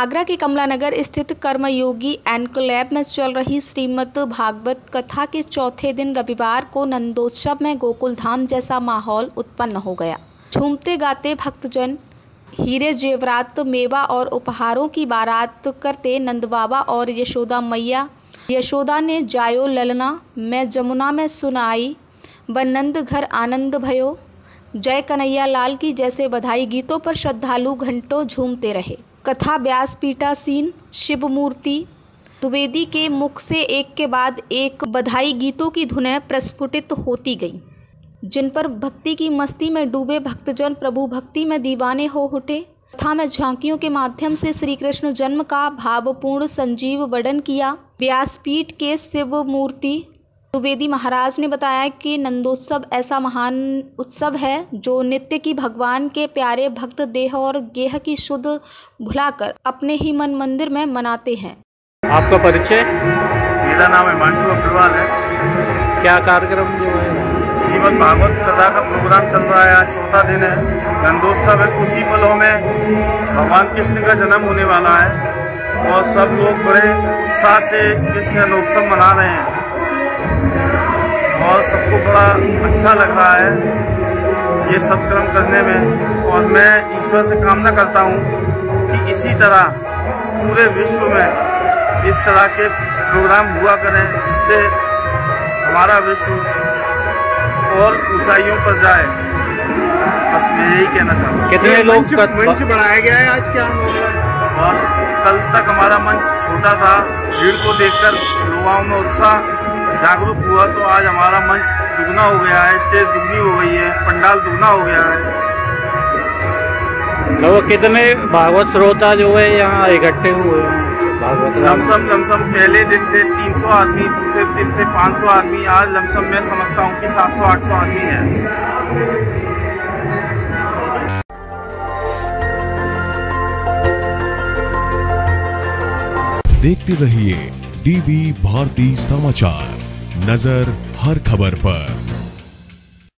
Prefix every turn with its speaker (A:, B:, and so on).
A: आगरा के कमला नगर स्थित कर्मयोगी एनक्लेव में चल रही श्रीमद् भागवत कथा के चौथे दिन रविवार को नंदोत्सव में गोकुल धाम जैसा माहौल उत्पन्न हो गया। झूमते गाते भक्तजन हीरे जेवरात मेवा और उपहारों की बारात करते नंद बाबा और यशोदा मैया। यशोदा ने जायो ललना मैं जमुना में सुनाई, बनंद घर आनंद भयो, जय कन्हैया लाल की जैसे बधाई गीतों पर श्रद्धालु घंटों झूमते रहे। कथा व्यासपीठासीन शिव मूर्ति द्विवेदी के मुख से एक के बाद एक बधाई गीतों की धुनें प्रस्फुटित होती गईं, जिन पर भक्ति की मस्ती में डूबे भक्तजन प्रभु भक्ति में दीवाने हो उठे। कथा में झांकियों के माध्यम से श्री कृष्ण जन्म का भावपूर्ण संजीव वर्णन किया। व्यासपीठ के शिव मूर्ति द्विवेदी महाराज ने बताया कि नंदोत्सव ऐसा महान उत्सव है जो नित्य की भगवान के प्यारे भक्त देह और गेह की शुद्ध भुलाकर अपने ही मन मंदिर में मनाते हैं।
B: आपका परिचय?
C: मेरा नाम हिमांशु अग्रवाल है।
B: क्या कार्यक्रम जो है?
C: श्रीमद् भागवत कथा का प्रोग्राम चल रहा है। आज चौथा दिन है। नंदोत्सव है। कुछ ही पलों में भगवान कृष्ण का जन्म होने वाला है और सब लोग बड़े उत्साह से कृष्ण जन्मोत्सव मना रहे हैं और सबको बड़ा अच्छा लग रहा है ये सब कर्म करने में। और मैं ईश्वर से कामना करता हूँ कि इसी तरह पूरे विश्व में इस तरह के प्रोग्राम हुआ करें, जिससे हमारा विश्व और ऊंचाइयों पर जाए। बस मैं यही कहना चाहता हूँ।
B: कितने लोग
C: मंच बनाया गया है आज? क्या और कल तक हमारा मंच छोटा था, भीड़ को देखकर लोगों में उत्साह जागरूक हुआ, तो आज हमारा मंच दुगना हो गया है, स्टेज दुगनी हो गई है, पंडाल दुगना हो गया है।
B: लोग कितने भागवत श्रोता जो है यहाँ इकट्ठे हुए हैं?
C: लमसम पहले दिन थे 300 आदमी, दूसरे दिन थे 500 आदमी, आज लमसम मैं समझता हूँ कि 700-800 आदमी है।
D: देखते रहिए डीबी भारती समाचार, नजर हर खबर पर।